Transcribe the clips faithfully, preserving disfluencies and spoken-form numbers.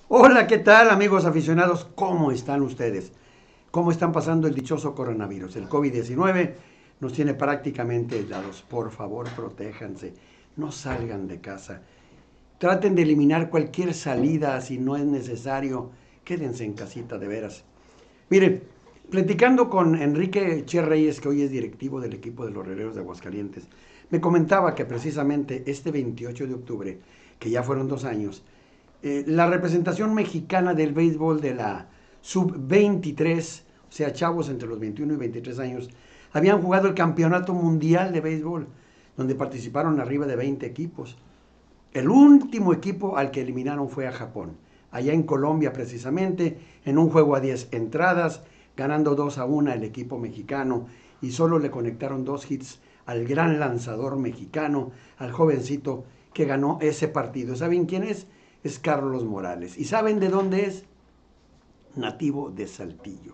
Hola, ¿qué tal amigos aficionados? ¿Cómo están ustedes? ¿Cómo están pasando el dichoso coronavirus? El COVID diecinueve nos tiene prácticamente aislados. Por favor, protéjanse. No salgan de casa. Traten de eliminar cualquier salida si no es necesario. Quédense en casita de veras. Miren, platicando con Enrique Che Reyes, que hoy es directivo del equipo de los Herreros de Aguascalientes, me comentaba que precisamente este veintiocho de octubre, que ya fueron dos años, eh, la representación mexicana del béisbol de la sub veintitrés, o sea, chavos entre los veintiuno y veintitrés años, habían jugado el campeonato mundial de béisbol, donde participaron arriba de veinte equipos. El último equipo al que eliminaron fue a Japón, allá en Colombia precisamente, en un juego a diez entradas, ganando dos a uno el equipo mexicano, y solo le conectaron dos hits al gran lanzador mexicano, al jovencito que ganó ese partido. ¿Saben quién es? Es Carlos Morales. ¿Y saben de dónde es? Nativo de Saltillo.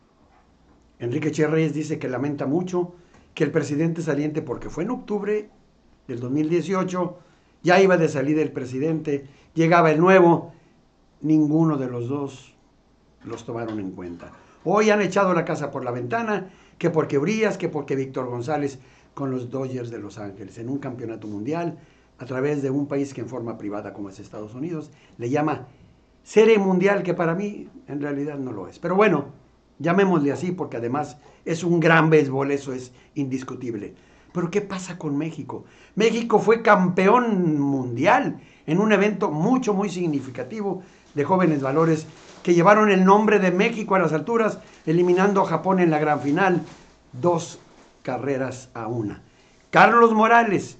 Enrique Che Reyes dice que lamenta mucho que el presidente saliente, porque fue en octubre del dos mil dieciocho, ya iba de salida el presidente, llegaba el nuevo, ninguno de los dos los tomaron en cuenta. Hoy han echado la casa por la ventana, que porque Urias, que porque Víctor González con los Dodgers de Los Ángeles en un campeonato mundial a través de un país que en forma privada como es Estados Unidos le llama serie mundial, que para mí en realidad no lo es. Pero bueno, llamémosle así porque además es un gran béisbol, eso es indiscutible. Pero ¿qué pasa con México? México fue campeón mundial en un evento mucho, muy significativo de jóvenes valores que llevaron el nombre de México a las alturas, eliminando a Japón en la gran final, dos carreras a una. Carlos Morales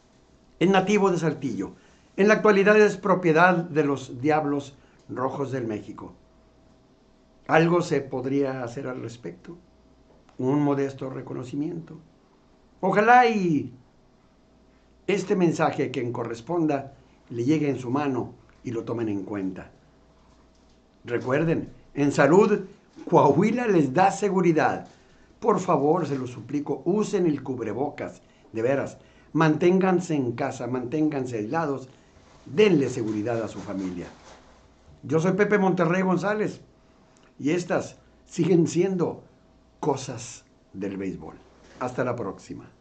es nativo de Saltillo. En la actualidad es propiedad de los Diablos Rojos del México. ¿Algo se podría hacer al respecto? Un modesto reconocimiento. Ojalá y este mensaje, quien corresponda, le llegue en su mano y lo tomen en cuenta. Recuerden, en salud, Coahuila les da seguridad. Por favor, se lo suplico, usen el cubrebocas, de veras. Manténganse en casa, manténganse aislados, denle seguridad a su familia. Yo soy Pepe Monterrey González y estas siguen siendo cosas del béisbol. Hasta la próxima.